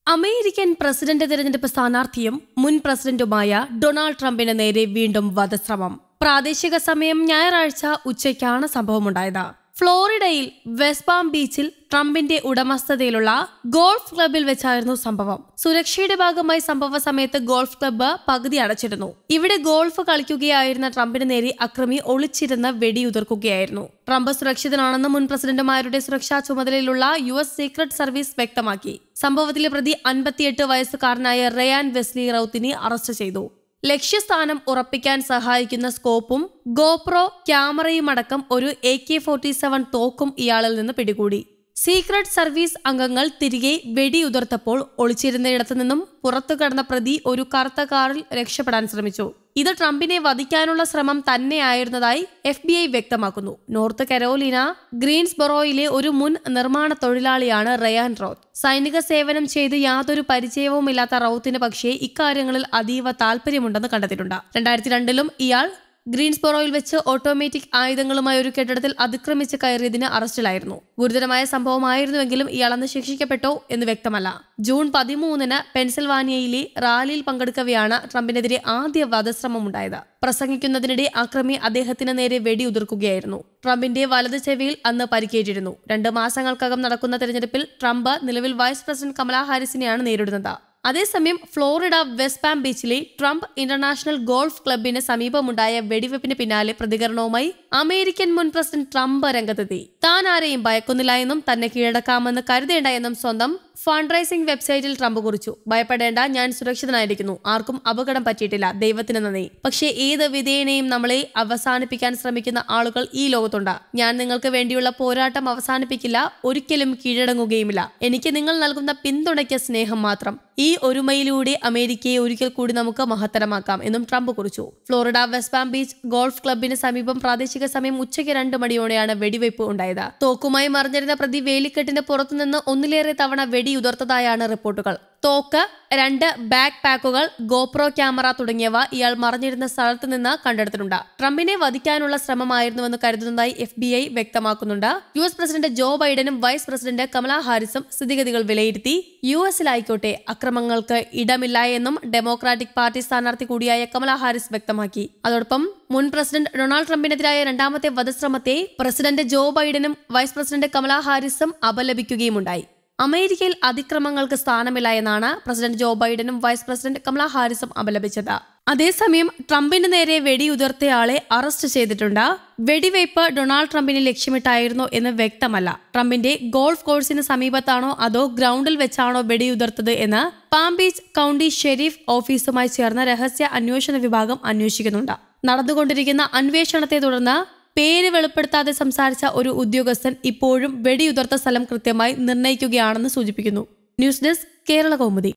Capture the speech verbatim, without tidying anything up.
American president തെരഞ്ഞെടുപ്പ് സ്ഥാനാർത്ഥിയും മുൻ പ്രസിഡന്റുമായ ഡൊണാൾഡ് ട്രംപിന് നേരെ വീണ്ടും വധശ്രമം. പ്രാദേശിക സമയം ഞായറാഴ്ച ഉച്ചയ്ക്കാണ് സംഭവമുണ്ടായത്. ഫ്ലോറിഡയിൽ വെസ്റ്റ് പാം ബീച്ചിൽ ട്രംപിന്റെ ഉടമസ്ഥതയിലുള്ള ഗോൾഫ് ക്ലബിൽ വെച്ചായിരുന്നു സംഭവം. സുരക്ഷയുടെ ഭാഗമായി സംഭവ സമയത്ത് ഗോൾഫ് ക്ലബ്ബ് പകുതി അടച്ചിരുന്നു. ഇവിടെ ഗോൾഫ് കളിക്കുകയായിരുന്ന ട്രംപിന് നേരെ അക്രമി ഒളിച്ചിരുന്ന് വെടിയുതിർക്കുകയായിരുന്നു. ട്രംപ് സുരക്ഷിതനാണെന്ന് മുൻ പ്രസിഡന്റുമാരുടെ സുരക്ഷാ ചുമതലയിലുള്ള യു എസ് സീക്രട്ട് സർവീസ് വ്യക്തമാക്കി. സംഭവത്തിലെ പ്രതി അൻപത്തിയെട്ട് വയസ്സുകാരനായ റയാൻ വെസ്ലി റൌത്തിനെ അറസ്റ്റ് ചെയ്തു. ലക്ഷ്യസ്ഥാനം ഉറപ്പിക്കാൻ സഹായിക്കുന്ന സ്കോപ്പും ഗോപ്രോ ക്യാമറയുമടക്കം ഒരു എ കെ ഫോർട്ടി സെവൻ തോക്കും ഇയാളിൽ നിന്ന് പിടികൂടി. സീക്രട്ട് സർവീസ് അംഗങ്ങൾ തിരികെ വെടിയുതിർത്തപ്പോൾ ഒളിച്ചിരുന്നയിടത്തു നിന്നും പുറത്തു കടന്ന പ്രതി ഒരു കറുത്ത കാറിൽ രക്ഷപ്പെടാൻ ശ്രമിച്ചു. ഇത് ട്രംപിനെ വധിക്കാനുള്ള ശ്രമം തന്നെയായിരുന്നതായി എഫ് ബി ഐ വ്യക്തമാക്കുന്നു. നോർത്ത് കരോലിന ഗ്രീൻസ്ബറോയിലെ ഒരു മുൻ നിർമ്മാണ തൊഴിലാളിയാണ് റയാൻ റൌത്ത്. സൈനിക സേവനം ചെയ്ത് യാതൊരു പരിചയവുമില്ലാത്ത റൌത്തിന് പക്ഷേ ഇക്കാര്യങ്ങളിൽ അതീവ താല്പര്യമുണ്ടെന്ന് കണ്ടെത്തിയിട്ടുണ്ട്. രണ്ടായിരത്തി രണ്ടിലും ഇയാൾ ഗ്രീൻസ്ബറോയിൽ വെച്ച് ഓട്ടോമാറ്റിക് ആയുധങ്ങളുമായി ഒരു കെട്ടിടത്തിൽ അതിക്രമിച്ച് കയറിയതിന് അറസ്റ്റിലായിരുന്നു. ഗുരുതരമായ സംഭവമായിരുന്നുവെങ്കിലും ഇയാൾ അന്ന് ശിക്ഷിക്കപ്പെട്ടോ എന്ന് വ്യക്തമല്ല. ജൂൺ പതിമൂന്നിന് പെൻസിൽവാനിയയിലെ റാലിയിൽ പങ്കെടുക്കവെയാണ് ട്രംപിനെതിരെ ആദ്യ വധശ്രമമുണ്ടായത്. പ്രസംഗിക്കുന്നതിനിടെ അക്രമി അദ്ദേഹത്തിന് നേരെ വെടിയുതിർക്കുകയായിരുന്നു. ട്രംപിന്റെ വലത് ചെവിയിൽ അന്ന് പരിക്കേറ്റിരുന്നു. രണ്ട് മാസങ്ങൾക്കകം നടക്കുന്ന തെരഞ്ഞെടുപ്പിൽ ട്രംപ് നിലവിൽ വൈസ് പ്രസിഡന്റ് കമലാ ഹാരിസിനെയാണ് നേരിടുന്നത്. അതേസമയം ഫ്ലോറിഡ വെസ്റ്റ് പാം ബീച്ചിലെ ട്രംപ് ഇന്റർനാഷണൽ ഗോൾഫ് ക്ലബിന് സമീപമുണ്ടായ വെടിവെപ്പിന് പിന്നാലെ പ്രതികരണവുമായി അമേരിക്കൻ മുൻ പ്രസിഡന്റ് ട്രംപ് രംഗത്തെത്തി. താൻ ആരെയും ഭയക്കുന്നില്ല എന്നും തന്നെ കീഴടക്കാമെന്ന് കരുതേണ്ട എന്നും സ്വന്തം ഫണ്ട് റൈസിംഗ് വെബ്സൈറ്റിൽ ട്രംപ് കുറിച്ചു. ഭയപ്പെടേണ്ട, ഞാൻ സുരക്ഷിതനായിരിക്കുന്നു, ആർക്കും അപകടം പറ്റിയിട്ടില്ല, ദൈവത്തിന് നന്ദി. പക്ഷേ ഏത് വിധേയനെയും നമ്മളെ അവസാനിപ്പിക്കാൻ ശ്രമിക്കുന്ന ആളുകൾ ഈ ലോകത്തുണ്ട്. ഞാൻ നിങ്ങൾക്ക് വേണ്ടിയുള്ള പോരാട്ടം അവസാനിപ്പിക്കില്ല, ഒരിക്കലും കീഴടങ്ങുകയുമില്ല. എനിക്ക് നിങ്ങൾ നൽകുന്ന പിന്തുണയ്ക്ക് സ്നേഹം മാത്രം. ഈ ഒരുമയിലൂടെ അമേരിക്കയെ ഒരിക്കൽ കൂടി നമുക്ക് മഹത്തരമാക്കാം എന്നും ട്രംപ് കുറിച്ചു. Florida West Palm Beach Golf ക്ലബിന് സമീപം പ്രാദേശിക സമയം ഉച്ചയ്ക്ക് രണ്ട് മണിയോടെയാണ് വെടിവയ്പ് ഉണ്ടായത്. തോക്കുമായി മറിഞ്ഞിരുന്ന പ്രതി വേലിക്കെട്ടിന്റെ പുറത്തുനിന്ന് ഒന്നിലേറെ തവണ വെടിയുതിർത്തതായാണ് റിപ്പോർട്ടുകൾ. തോക്ക്, രണ്ട് ബാക്ക് പാക്കുകൾ, ഗോപ്രോ ക്യാമറ തുടങ്ങിയവ ഇയാൾ മറിഞ്ഞിരുന്ന സ്ഥലത്ത് നിന്ന് കണ്ടെടുത്തിട്ടുണ്ട്. ട്രംപിനെ വധിക്കാനുള്ള ശ്രമമായിരുന്നുവെന്ന് കരുതുന്നതായി എഫ് ബി ഐ വ്യക്തമാക്കുന്നുണ്ട്. യു എസ് പ്രസിഡന്റ് ജോ ബൈഡനും വൈസ് പ്രസിഡന്റ് കമലാ ഹാരിസും സ്ഥിതിഗതികൾ വിലയിരുത്തി. യു എസിലായിക്കോട്ടെ അക്രമങ്ങൾക്ക് ഇടമില്ല എന്നും ഡെമോക്രാറ്റിക് പാർട്ടി സ്ഥാനാർത്ഥി കൂടിയായ കമലാ ഹാരിസ് വ്യക്തമാക്കി. അതോടൊപ്പം മുൻ പ്രസിഡന്റ് ഡൊണാൾഡ് ട്രംപിനെതിരായ രണ്ടാമത്തെ വധശ്രമത്തെ പ്രസിഡന്റ് ജോ ബൈഡനും വൈസ് പ്രസിഡന്റ് കമലാ ഹാരിസും അപലപിക്കുകയുമുണ്ടായി. അമേരിക്കയിൽ അതിക്രമങ്ങൾക്ക് സ്ഥാനമില്ല എന്നാണ് പ്രസിഡന്റ് ജോ ബൈഡനും വൈസ് പ്രസിഡന്റ് കമലാ ഹാരിസും അപലപിച്ചത്. അതേസമയം ട്രംപിന് നേരെ വെടിയുതിർത്തയാളെ അറസ്റ്റ് ചെയ്തിട്ടുണ്ട്. വെടിവയ്പ് ഡൊണാൾഡ് ട്രംപിനെ ലക്ഷ്യമിട്ടായിരുന്നോ എന്ന് വ്യക്തമല്ല. ട്രംപിന്റെ ഗോൾഫ് കോഴ്സിന് സമീപത്താണോ അതോ ഗ്രൗണ്ടിൽ വെച്ചാണോ വെടിയുതിർത്തത് എന്ന് പാം ബീച്ച് കൗണ്ടി ഷെരീഫ് ഓഫീസുമായി ചേർന്ന രഹസ്യ അന്വേഷണ വിഭാഗം അന്വേഷിക്കുന്നുണ്ട്. നടന്നുകൊണ്ടിരിക്കുന്ന അന്വേഷണത്തെ തുടർന്ന് പേര് വെളിപ്പെടുത്താതെ സംസാരിച്ച ഒരു ഉദ്യോഗസ്ഥൻ ഇപ്പോഴും വെടിയുതിർത്ത സ്ഥലം കൃത്യമായി നിർണ്ണയിക്കുകയാണെന്ന് സൂചിപ്പിക്കുന്നു. News desk Kerala Kaumudi.